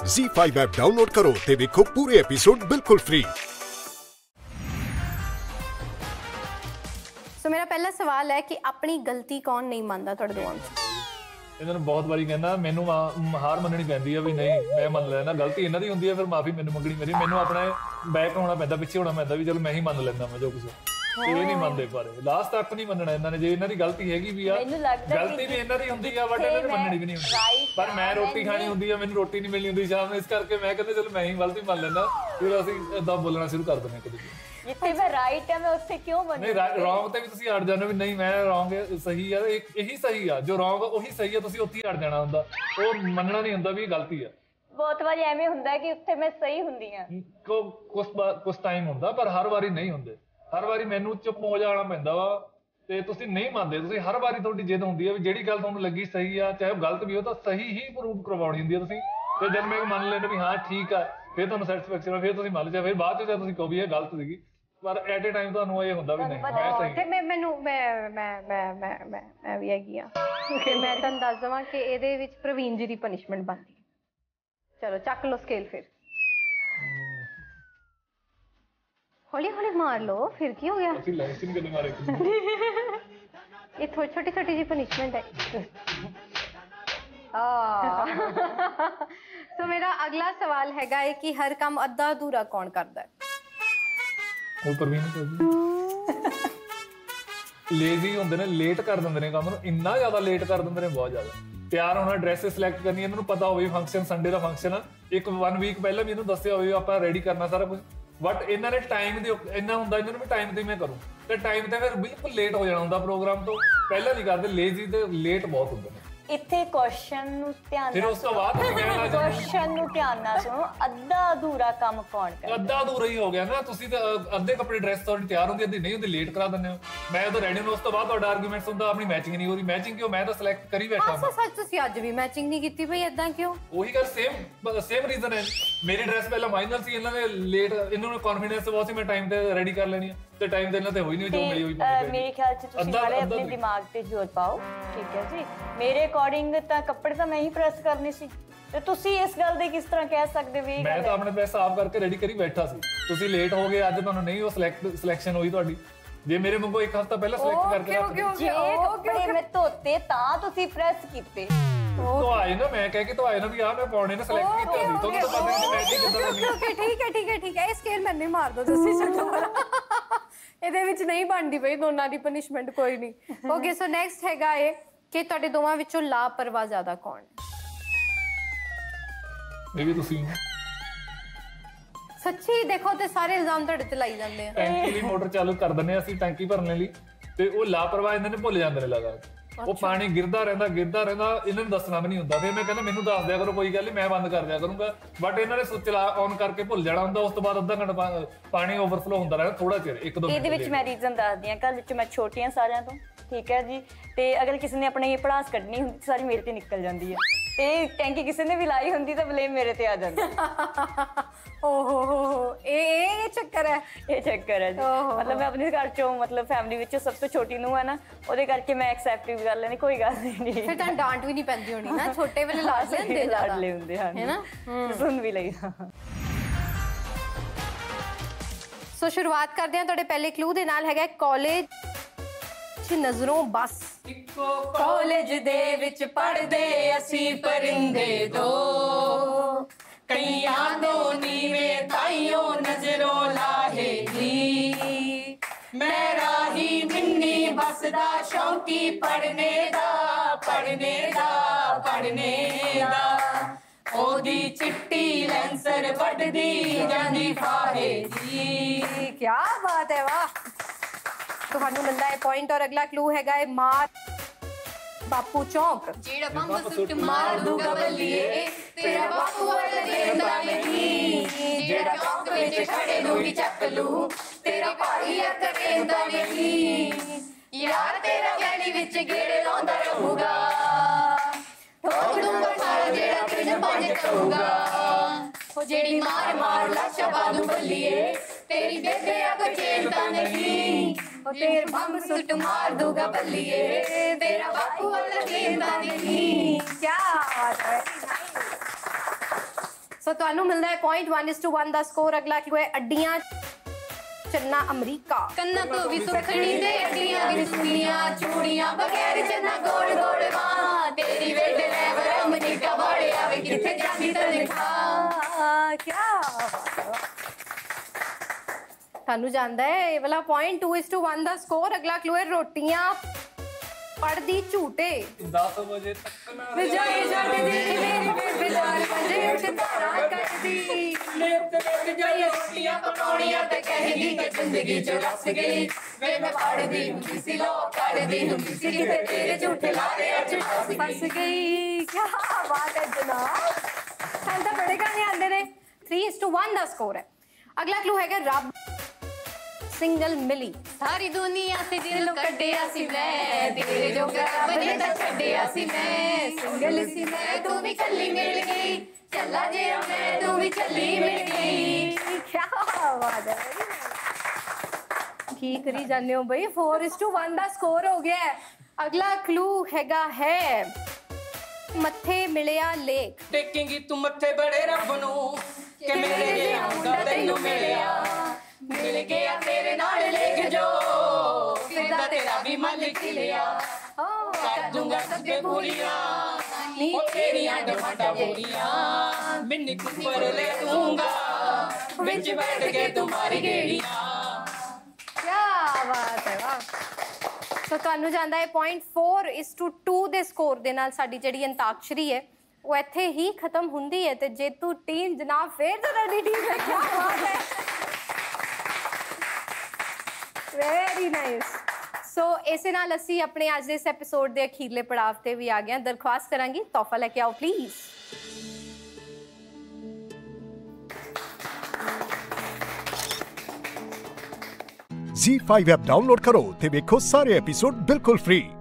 ZEE5 app download करो ते देखो पूरे एपिसोड बिल्कुल फ्री। सो मेरा पहला सवाल है कि अपनी गलती कौन नहीं मानता तुहाडे दोवां विच? ਇਹਨਾਂ ਨੂੰ ਬਹੁਤ ਵਾਰੀ ਕਹਿੰਦਾ ਮੈਨੂੰ ਹਾਰ ਮੰਨਣੀ ਪੈਂਦੀ ਆ ਵੀ ਨਹੀਂ ਮੈਂ ਮੰਨ ਲੈਣਾ ਗਲਤੀ ਇਹਨਾਂ ਦੀ ਹੁੰਦੀ ਆ ਫਿਰ ਮਾਫੀ ਮੈਨੂੰ ਮੰਗਣੀ ਮੇਰੀ ਮੈਨੂੰ ਆਪਣਾ ਬੈਕ ਹੋਣਾ ਪੈਂਦਾ ਪਿੱਛੇ ਹੋਣਾ ਪੈਂਦਾ ਵੀ ਚਲੋ ਮੈਂ ਹੀ ਮੰਨ ਲੈਂਦਾ ਮੈਂ ਜੋ ਕੁਝ ਇਹ ਨਹੀਂ ਮੰਨਦੇ ਪਰ ਲਾਸਟ ਤੱਕ ਨਹੀਂ ਮੰਨਣਾ ਇਹਨਾਂ ਨੇ ਜੇ ਇਹਨਾਂ ਦੀ ਗਲਤੀ ਹੈਗੀ ਵੀ ਆ ਗਲਤੀ ਵੀ ਇਹਨਾਂ ਦੀ ਹੁੰਦੀ ਆ ਬਟ ਇਹਨਾਂ ਨੇ ਮੰਨਣੀ ਵੀ ਨਹੀਂ ਹੁੰਦੀ ਪਰ ਮੈਂ ਰੋਟੀ ਖਾਣੀ ਹੁੰਦੀ ਆ ਮੈਨੂੰ ਰੋਟੀ ਨਹੀਂ ਮਿਲਣੀ ਹੁੰਦੀ ਸ਼ਾਮ ਨੂੰ ਇਸ ਕਰਕੇ ਮੈਂ ਕਹਿੰਦਾ ਚਲੋ ਮੈਂ ਹੀ ਗਲਤੀ ਮੰਨ ਲੈਂਦਾ ਫਿਰ ਅਸੀਂ ਏਦਾਂ ਬੋਲਣਾ ਸ਼ੁਰੂ ਕਰ ਦਿੰਦੇ ਕਦੇ ਜਿੱਥੇ ਮੈਂ ਰਾਈਟ ਹੈ ਮੈਂ ਉੱਥੇ ਕਿਉਂ ਬਣੂ ਨਹੀਂ ਰੌਂਗ ਤੇ ਵੀ ਤੁਸੀਂ ਅੜ ਜਾਂਦੇ ਵੀ ਨਹੀਂ ਮੈਂ ਰੌਂਗ ਸਹੀ ਆ ਇਹੀ ਸਹੀ ਆ ਜੋ ਰੌਂਗ ਉਹੀ ਸਹੀ ਆ ਤੁਸੀਂ ਉੱਥੇ ਅੜ ਜਾਣਾ ਹੁੰਦਾ ਉਹ ਮੰਨਣਾ ਨਹੀਂ ਹੁੰਦਾ ਵੀ ਇਹ ਗਲਤੀ ਆ ਬਹੁਤ ਵਾਰੀ ਐਵੇਂ ਹੁੰਦਾ ਕਿ ਉੱਥੇ ਮੈਂ ਸਹੀ ਹੁੰਦੀ ਆ ਕੁਛ ਟਾਈਮ ਹੁੰਦਾ ਪਰ ਹਰ ਵਾਰੀ ਨਹੀਂ ਹੁੰਦੇ ਹਰ ਵਾਰੀ ਮੈਨੂੰ ਚੁੱਪ ਹੋ ਜਾਣਾ ਪੈਂਦਾ ਵਾ ਤੇ ਤੁਸੀਂ ਨਹੀਂ ਮੰਨਦੇ ਤੁਸੀਂ ਹਰ ਵਾਰੀ ਤੁਹਾਡੀ ਜਿੱਦ ਹੁੰਦੀ ਆ ਵੀ ਜਿਹੜੀ ਗੱਲ ਤੁਹਾਨੂੰ ਲੱਗੀ ਸਹੀ ਆ ਚਾਹੇ ਉਹ ਗਲਤ ਵੀ ਹੋ ਤਾਂ ਸਹੀ ਹੀ ਪ੍ਰੂਵ ਕਰਵਾਉਣੀ ਹੁੰਦੀ ਆ ਤੁਸੀਂ ਤੇ ਜਦ ਮੈਂ ਮੰਨ ਲੈਂਦਾ ਵੀ ਹਾਂ ਠੀਕ ਆ ਫਿਰ ਤੁਹਾਨੂੰ ਸੈਟੀਸਫੈਕਸ਼ਨ ਆ ਫਿਰ ਤੁਸੀਂ ਮੰਨ ਲਿਆ ਫਿਰ ਬਾਅਦ ਚ ਤੁਸੀਂ ਕਹੋ ਵੀ ਇਹ ਗਲਤ ਸੀਗੀ ਪਰ ਐਟ ਏ ਟਾਈਮ ਤੁਹਾਨੂੰ ਇਹ ਹੁੰਦਾ ਵੀ ਨਹੀਂ ਮੈਂ ਸਹੀ ਤੇ ਮੈਂ ਵੀ ਹੈਗੀ ਆ ਕਿ ਮੈਂ ਤੁਹਾਨੂੰ ਦੱਸ ਦਵਾਂ ਕਿ ਇਹਦੇ ਵਿੱਚ ਪ੍ਰਵੀਨ ਜੀ ਦੀ ਪਨਿਸ਼ਮੈਂਟ ਬਣਦੀ ਚਲੋ ਚੱਕ ਲਓ ਸਕੇਲ ਫਿਰ ਹੌਲੀ ਹੌਲੀ ਮਾਰ ਲਓ ਫਿਰ ਕੀ ਹੋ ਗਿਆ ਅਸੀਂ ਲਾਈਫ ਨਹੀਂ ਕਦੇ ਮਾਰੇ ਇਹ ਛੋਟੀ ਛੋਟੀ ਜੀ ਪਨਿਸ਼ਮੈਂਟ ਹੈ ਸੋ ਮੇਰਾ ਅਗਲਾ ਸਵਾਲ ਹੈਗਾ ਹੈ ਕਿ ਹਰ ਕੰਮ ਅੱਧਾ ਅਧੂਰਾ ਕੌਣ ਕਰਦਾ ਹੈ ਉਹ ਪ੍ਰਵੀਨ ਲੇਜ਼ੀ ਹੁੰਦੇ ਨੇ ਲੇਟ ਕਰ ਦਿੰਦੇ ਨੇ ਕੰਮ ਨੂੰ ਇੰਨਾ ਜ਼ਿਆਦਾ ਲੇਟ ਕਰ ਦਿੰਦੇ ਨੇ ਬਹੁਤ ਜ਼ਿਆਦਾ ਤਿਆਰ ਹੋਣਾ ਡਰੈਸ ਸਿਲੈਕਟ ਕਰਨੀ ਇਹਨਾਂ ਨੂੰ ਪਤਾ ਹੋਵੇ ਫੰਕਸ਼ਨ ਸੰਡੇ ਦਾ ਫੰਕਸ਼ਨ ਆ ਇੱਕ 1 ਵੀਕ ਪਹਿਲਾਂ ਵੀ ਇਹਨੂੰ ਦੱਸਿਆ ਹੋਵੇ ਆਪਾਂ ਰੈਡੀ ਕਰਨਾ ਸਾਰਾ ਕੁਝ ਬਟ ਇਹਨਾਂ ਨੇ ਟਾਈਮ ਦੇ ਇੰਨਾ ਹੁੰਦਾ ਇਹਨਾਂ ਨੂੰ ਵੀ ਟਾਈਮ ਤੇ ਮੈਂ ਕਰੂੰ ਤੇ ਟਾਈਮ ਤੇ ਫਿਰ ਬਿਲਕੁਲ ਲੇਟ ਹੋ ਜਾਣਾ ਹੁੰਦਾ ਪ੍ਰੋਗਰਾਮ ਤੋਂ ਪਹਿਲਾਂ ਨਹੀਂ ਕਰਦੇ ਲੇਜ਼ੀ ਤੇ ਲੇਟ ਬਹੁਤ ਹੁੰਦੇ ਨੇ ਇੱਥੇ ਕੁਐਸਚਨ ਨੂੰ ਧਿਆਨ ਫਿਰ ਉਸ ਤੋਂ ਬਾਅਦ ਕੁਐਸਚਨ ਨੂੰ ਧਿਆਨ ਨਾਲ ਸੁਣੋ ਅੱਧਾ ਅਧੂਰਾ ਕੰਮ ਕੌਣ ਕਰਦਾ ਅੱਧਾ ਅਧੂਰਾ ਹੀ ਹੋ ਗਿਆ ਨਾ ਤੁਸੀਂ ਤਾਂ ਅੱਧੇ ਕੱਪੜੇ ਡਰੈਸ ਤੁਹਾਡੀ ਤਿਆਰ ਹੁੰਦੀ ਅੱਧੀ ਨਹੀਂ ਹੁੰਦੀ ਲੇਟ ਕਰਾ ਦਿੰਦੇ ਹੋ ਮੈਂ ਉਦੋਂ ਰੈਡੀ ਨੂੰ ਉਸ ਤੋਂ ਬਾਅਦ ਤੁਹਾਡਾ ਆਰਗੂਮੈਂਟਸ ਹੁੰਦਾ ਆਪਣੀ ਮੈਚਿੰਗ ਨਹੀਂ ਹੋ ਰਹੀ ਮੈਚਿੰਗ ਕਿਉਂ ਮੈਂ ਤਾਂ ਸਿਲੈਕਟ ਕਰੀ ਬੈਠਾ ਹਾਂ ਸੱਚ ਤੁਸੀਂ ਅੱਜ ਵੀ ਮੈਚਿੰਗ ਨਹੀਂ ਕੀਤੀ ਬਈ ਇਦਾਂ ਕਿਉਂ ਉਹੀ ਗੱਲ ਸੇਮ ਰੀਜ਼ਨ ਹੈ ਮੇਰੀ ਡਰੈਸ ਪਹਿਲਾਂ ਮਾਈਨਰ ਸੀ ਇਹਨਾਂ ਨੇ ਲੇਟ ਇਹਨਾਂ ਨੂੰ ਕੌਨਫੀਡੈਂਸ ਬਹੁਤ ਸੀ ਮੈਂ ਟਾਈਮ ਤੇ ਰੈਡੀ ਕਰ ਲੈਣੀ ਤੇ ਟਾਈਮ ਤੇ ਇਹਨਾਂ ਤੇ ਹੋਈ ਨਹੀਂ ਜੋ ਮਿਲੀ ਹੋਈ ਮੇਰੇ ਖਿਆਲ ਚ ਤੁਸੀਂ ਨਾਲੇ ਆਪਣੇ ਦਿਮਾਗ ਤੇ ਜ਼ੋਰ ਪਾਓ ਠੀਕ ਹੈ ਜੀ ਮੇਰੇ ਅਕੋਰਡਿੰਗ ਤਾਂ ਕੱਪੜੇ ਤਾਂ ਮੈਂ ਹੀ ਪ੍ਰੈਸ ਕਰਨੇ ਸੀ ਤੇ ਤੁਸੀਂ ਇਸ ਗੱਲ ਦੇ ਕਿਸ ਤਰ੍ਹਾਂ ਕਹਿ ਸਕਦੇ ਵੀ ਮੈਂ ਤਾਂ ਆਪਣੇ ਪੈਸਾ ਆਪ ਕਰਕੇ ਰੈਡੀ ਕਰੀ ਬੈਠਾ ਸੀ ਤੁਸੀਂ ਲੇਟ ਹੋ ਗਏ ਅੱਜ ਤੁਹਾਨੂੰ ਨਹੀਂ ਉਹ ਸਿਲੈਕਸ਼ਨ ਹੋਈ ਤੁਹਾਡੀ ਜੇ ਮੇਰੇ ਵਾਂਗੂ ਇੱਕ ਹਫ਼ਤਾ ਪਹਿਲਾਂ ਸਿਲੈਕਟ ਕਰਕੇ ਜੇ ਕੱਪੜੇ ਮੈਂ ਧੋਤੇ ਤਾਂ ਤੁਸੀਂ ਪ੍ਰੈਸ ਕੀਤੇ ਤੋ ਆਏ ਨਾ ਮੈਂ ਕਹਿ ਕੇ ਤੋ ਆਏ ਨਾ ਵੀ ਆ ਮੈਂ ਪਾਉਣੇ ਨੇ ਸਿਲੈਕਟ ਕੀਤਾ ਸੀ ਤੁਹਾਨੂੰ ਤਾਂ ਪਤਾ ਨਹੀਂ ਮੈਚਿੰਗ ਕਿੱਦਾਂ ਕਰਨੀ ਓਕੇ ਠੀਕ ਹੈ ਇਹ ਸਕੇਲ ਮੈਨੂੰ ਨਹੀਂ ਮਾਰ ਦੋ ਤੁਸੀਂ ਛੱਡੋ ਇਹਦੇ ਵਿੱਚ ਨਹੀਂ ਬਣਦੀ ਬਈ ਦੋਨਾਂ ਦੀ ਪਨਿਸ਼ਮੈਂਟ ਕੋਈ ਨਹੀਂ ਓਕੇ ਸੋ ਨੈਕਸਟ ਹੈਗਾ ਇਹ ਕਿ ਤੁਹਾਡੇ ਦੋਵਾਂ ਵਿੱਚੋਂ ਲਾਪਰਵਾਹ ਜ਼ਿਆਦਾ ਕੌਣ ਹੈ ਇਹ ਵੀ ਤੁਸੀਂ ਸੱਚੀ ਦੇਖੋ ਤੇ ਸਾਰੇ ਇਲਜ਼ਾਮ ਤੁਹਾਡੇ ਤੇ ਲਾਈ ਜਾਂਦੇ ਆ ਟੈਂਕੀ ਦੀ ਮੋਟਰ ਚਾਲੂ ਕਰ ਦਿੰਦੇ ਆ ਅਸੀਂ ਟੈਂਕੀ ਭਰਨ ਲਈ ਤੇ ਉਹ ਲਾਪਰਵਾਹ ਇਹਨਾਂ ਨੇ ਭੁੱਲ ਜਾਂਦੇ ਨੇ ਲਗਾਤਾਰ ਉਹ ਪਾਣੀ ਗਿਰਦਾ ਰਹਿੰਦਾ ਇਹਨਾਂ ਨੂੰ ਦੱਸਣਾ ਵੀ ਨਹੀਂ ਹੁੰਦਾ ਫਿਰ ਮੈਂ ਕਹਿੰਦਾ ਮੈਨੂੰ ਦੱਸ ਦਿਆ ਕਰੋ ਕੋਈ ਗੱਲ ਨਹੀਂ ਮੈਂ ਬੰਦ ਕਰ ਦਿਆ ਕਰੂੰਗਾ ਬਟ ਇਹਨਾਂ ਨੇ ਸੁੱਚ ਆਨ ਕਰਕੇ ਭੁੱਲ ਜਾਣਾ ਹੁੰਦਾ ਉਸ ਤੋਂ ਬਾਅਦ ਅੱਧਾ ਘੰਟਾ ਪਾਣੀ ਓਵਰਫਲੋ ਹੁੰਦਾ ਰਹਿੰਦਾ ਥੋੜਾ ਚਿਰ 1-2 ਮਿੰਟ ਇਹਦੇ ਵਿੱਚ ਮੈਂ ਰੀਜ਼ਨ ਦੱਸਦੀ ਹਾਂ ਘਰ ਵਿੱਚ ਮੈਂ ਛੋਟੀ ਹਾਂ ਸਾਰਿਆਂ ਤੋਂ ਠੀਕ ਹੈ ਜੀ ਤੇ ਅਗਰ ਕਿਸੇ ਨੇ ਆਪਣੀ ਪੜਾਸ ਕੱਢਣੀ ਹੁੰਦੀ ਸਾਰੀ ਮੇਰੇ ਤੇ ਨਿਕਲ ਜਾਂਦੀ ਹੈ ਤੇ ਟੈਂਕੀ ਕਿਸੇ ਨੇ ਵੀ ਲਾਈ ਹੁੰਦੀ ਤਾਂ ਬਲੇਮ ਮੇਰੇ ਤੇ ਆ ਜਾਂਦਾ ਓਹੋ ਇਹ ਚੱਕਰ ਹੈ ਜੀ ਮਤਲਬ ਮੈਂ ਆਪਣੇ ਘਰ ਚੋਂ ਮਤਲਬ ਫੈਮਿਲੀ ਵਿੱਚ ਸਭ ਤੋਂ ਛੋਟੀ ਨੂੰ ਹੈ ਨਾ ਉਹਦੇ ਕਰਕੇ ਮੈਂ ਐਕਸੈਪਟ ਵੀ ਕਰ ਲੈਣੀ ਕੋਈ ਗੱਲ ਨਹੀਂ ਫਿਰ ਤਾਂ ਡਾਂਟ ਵੀ ਨਹੀਂ ਪੈਂਦੀ ਹੋਣੀ ਨਾ ਛੋਟੇ ਵੇਲੇ ਲਾਡਲੇ ਹੁੰਦੇ ਹਨ ਹੈਨਾ ਸੁਣ ਵੀ ਲਈ ਸੋ ਸ਼ੁਰੂਆਤ ਕਰਦੇ ਹਾਂ ਤੁਹਾਡੇ ਪਹਿਲੇ ਕਲੂ ਦੇ ਨਾਲ ਹੈਗਾ ਕਾਲਜ ਨਜ਼ਰੋਂ ਬਸ ਇੱਕੋ ਕਾਲਜ ਦੇ ਵਿੱਚ ਪੜਦੇ ਅਸੀਂ ਪਰਿੰਦੇ ਦੋ ਕਈਆਂ ਤੋਂ ਨੀਵੇਂ ਤਾਈਓ ਨਜ਼ਰੋਂ ਲਾਹੇਗੀ ਮੈਂ ਰਾਹੀ ਮਿੰਨੀ ਬਸ ਦਾ ਸ਼ੌਂਕੀ ਪੜਨੇ ਦਾ ਉਹਦੀ ਚਿੱਟੀ ਲੈਂਸਰ ਵੱਢਦੀ ਜਾਂਦੀ ਫਾਹੇ ਜੀ ਕੀ ਬਾਤ ਹੈ ਵਾਹ ਤੁਹਾਨੂੰ ਮਿਲਦਾ ਹੈ ਪੁਆਇੰਟ ਔਰ ਅਗਲਾ ਕਲੂ ਹੈਗਾ ਹੈ ਮਾਰ ਬਾਪੂ ਚੌਂਕ ਜਿਹੜਾ ਬੰਬ ਸੁੱਟ ਮਾਰ ਦੂਗਾ ਬੱਲੀਏ ਤੇਰਾ ਬਾਪੂ ਵਾਲਾ ਦੇਂਦਾ ਨਹੀਂ ਜਿਹੜਾ ਚੌਂਕ ਵਿੱਚ ਖੜੇ ਨੂੰ ਵੀ ਚੱਕ ਲੂ ਤੇਰਾ ਭਾਈ ਆ ਕਰੇਂਦਾ ਨਹੀਂ ਯਾਰ ਤੇਰਾ ਗਲੀ ਵਿੱਚ ਗੇੜੇ ਲਾਉਂਦਾ ਰਹੂਗਾ ਠੋਕ ਦੂੰਗਾ ਸਾਰਾ ਜਿਹੜਾ ਤੈਨੂੰ ਬੰਦ ਕਹੂਗਾ ਉਹ ਜਿਹੜੀ ਮਾਰ ਲਾਸ਼ਾ ਬਾਦੂ ਬੱਲੀਏ तेरी बेटे अगर चेलता नहीं वो तेरे बम सुट मार दूंगा बल्लिए तेरा बापू वाला चेलता नहीं क्या बात है ਸੋ ਤੁਹਾਨੂੰ ਮਿਲਦਾ ਹੈ ਪੁਆਇੰਟ 1:1 ਦਾ ਸਕੋਰ। ਅਗਲਾ ਕੀ ਹੋਇਆ ਅੱਡੀਆਂ ਚੰਨਾ ਅਮਰੀਕਾ। ਕੰਨਾਂ ਤੋਂ ਵੀ ਸੁਖਣੀ ਤੇ ਅੱਡੀਆਂ ਵੀ ਸੁਣੀਆਂ ਚੂੜੀਆਂ ਬਗੈਰ ਚੰਨਾ ਗੋਲ ਗੋਲ ਮਾਂ ਤੇਰੀ ਵੇ ਡਰਾਈਵਰ ਅਮਰੀਕਾ ਵਾਲਿਆ ਵੇ ਕਿੱਥੇ ਜਾਂਦੀ ਤਨਖਾਹ। ਕਿਆ ਤੁਹਾਨੂੰ ਜਾਂਦਾ ਹੈ ਇਹ ਵਾਲਾ ਪੁਆਇੰਟ 2:1 ਦਾ ਸਕੋਰ। ਅਗਲਾ ਕਲੂ ਹੈ ਰੋਟੀਆਂ ਪੜਦੀ ਝੂਟੇ। 10 ਵਜੇ ਤੱਕ ਨਾ ਵਿਜੇ ਜੱਟਦੀ ਮੇਰੀ ਬੇਬੇ 4 ਵਜੇ ਉੱਠ ਤਾਰਾ ਕੱਢਦੀ ਤੇ ਜਾਈ ਰੋਟੀਆਂ ਪਕਾਉਣੀਆਂ ਤੇ ਕਹਿੰਦੀ ਕਿ ਜ਼ਿੰਦਗੀ ਚ ਰਸ ਗਈ ਵੇ ਮੈਂ ਪੜਦੀ ਹੁੰਦੀ ਸੀ ਲੋਕ ਕਰਦੀ ਹੁੰਦੀ ਸੀ ਕਿਤੇ ਤੇਰੇ ਝੂਠੇ ਲਾਰੇ ਅੱਜ ਫਸ ਗਈ। ਕੀ ਬਾਤ ਹੈ ਜਨਾਬ, ਸਾਨੂੰ ਤਾਂ ਬੜੇ ਗਾਣੇ ਆਉਂਦੇ ਨੇ। 3:1 ਦਾ ਸਕੋਰ ਹੈ। ਅਗਲਾ ਕਲੂ ਹੈਗਾ ਰੱਬ ਸਿੰਗਲ ਮਿਲੀ। ਸਾਰੀ ਦੁਨੀਆ ਤੇ ਦਿਲ ਕੱਢਿਆ ਸੀ ਮੈਂ ਤੇਰੇ ਜੋ ਰੱਬ ਨੇ ਤਾਂ ਛੱਡਿਆ ਸੀ ਮੈਂ ਸਿੰਗਲ ਸੀ ਮੈਂ ਤੂੰ ਵੀ ਕੱਲੀ ਮਿਲ ਗਈ ਚੱਲਾ ਜੇ ਮੈਂ ਤੂੰ ਵੀ ਚੱਲੀ ਮਿਲ ਗਈ। ਕੀ ਬਾਤ ਹੈ, ਕੀ ਕਰੀ ਜਾਂਦੇ ਹੋ ਬਈ। 4:1 ਦਾ ਸਕੋਰ ਹੋ ਗਿਆ ਹੈ। ਅਗਲਾ ਕਲੂ ਹੈਗਾ ਹੈ ਮੱਥੇ ਮਿਲਿਆ ਲੇਖ। ਟੇਕੇਂਗੀ ਤੂੰ ਮੱਥੇ ਬੜੇ ਰੱਬ ਨੂੰ ਕਿ ਮੇਰੇ ਜਿਹਾ ਮੁੰਡਾ ਤੈਨੂੰ ਮਿਲਿਆ ਮਿਲ ਗਿਆ ਤੇਰੇ ਨਾਲ ਲੇਖ ਜੋ ਫਿਰਦਾ ਤੇਰਾ ਵੀ ਮਨ ਖਿਲਿਆ ਕਰ ਦੂੰਗਾ ਸੱਜੇ ਪੂਰੀਆਂ ਉਹ ਤੇਰੀਆਂ ਡਮਾਟਾ ਪੂਰੀਆਂ ਮਿੰਨੀ ਕੁੱਪਰ ਲੈ ਦੂੰਗਾ ਵਿੱਚ ਬੈਠ ਕੇ ਤੁਮਾਰੀ ਗੇੜੀਆਂ। ਕੀ ਬਾਤ ਹੈ, ਵਾਹ। ਸੋ ਤੁਹਾਨੂੰ ਜਾਂਦਾ ਹੈ ਪੁਆਇੰਟ 4:2 ਦੇ ਸਕੋਰ ਦੇ ਨਾਲ ਸਾਡੀ ਜਿਹੜੀ ਅੰਤਾਕਸ਼ਰੀ ਹੈ ਉਹ ਇੱਥੇ ਹੀ ਖਤਮ ਹੁੰਦੀ ਹੈ ਤੇ ਜੇਤੂ ਟੀਮ ਜਨਾਬ ਫੇਰ ਤੁਹਾਡੀ ਟੀਮ ਹੈ। ਕੀ ਬਾਤ ਹੈ, ਵੈਰੀ ਨਾਈਸ। ਸੋ ਇਸੇ ਨਾਲ ਅਸੀਂ ਆਪਣੇ ਅੱਜ ਦੇ ਇਸ ਐਪੀਸੋਡ ਦੇ ਅਖੀਰਲੇ ਪੜਾਵ ਤੇ ਵੀ ਆ ਗਏ ਹਾਂ। ਦਰਖਾਸਤ ਕਰਾਂਗੀ ਤੋਹਫਾ ਲੈ ਕੇ ਆਓ ਪਲੀਜ਼। Z5 ਐਪ ਡਾਊਨਲੋਡ ਕਰੋ ਤੇ ਵੇਖੋ ਸਾਰੇ ਐਪੀਸੋਡ ਬਿਲਕੁਲ ਫ੍ਰੀ।